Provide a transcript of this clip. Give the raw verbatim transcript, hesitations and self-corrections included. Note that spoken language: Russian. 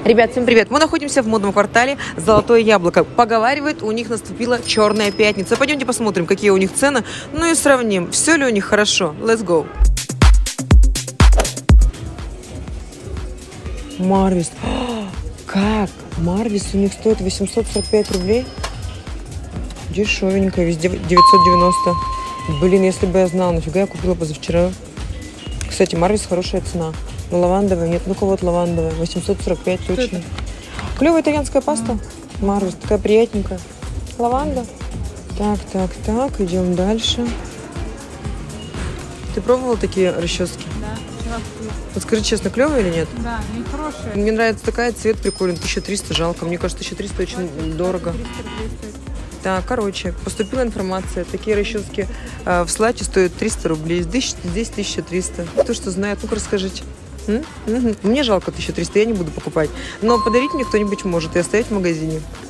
Ребят, всем привет! Мы находимся в модном квартале «Золотое яблоко». Поговаривает, у них наступила черная пятница. Пойдемте посмотрим, какие у них цены, ну и сравним, все ли у них хорошо. Let's go! Марвис. Как? Марвис у них стоит восемьсот сорок пять рублей? Дешевенько, везде девятьсот девяносто. Блин, если бы я знала, нафига я купила позавчера. Кстати, Марвис хорошая цена. Но лавандовая нет. Ну-ка вот лавандовая. восемьсот сорок пять точно. Клевая итальянская паста. Марвис, такая приятненькая. Лаванда. Так, так, так. Идем дальше. Ты пробовала такие расчески? Да, вчера купила. Вот скажи честно, клевые или нет? Да, они хорошие. Мне нравится такая, цвет прикольный. тысяча триста жалко. Мне кажется, тысяча триста очень дорого. триста рублей стоит. Так, короче, поступила информация. Такие расчески э, в Слате стоят триста рублей. Здесь, здесь тысяча триста. Кто что знает, ну-ка расскажите. М? Угу. Мне жалко тысяча триста, я не буду покупать. Но подарить мне кто-нибудь может и оставить в магазине.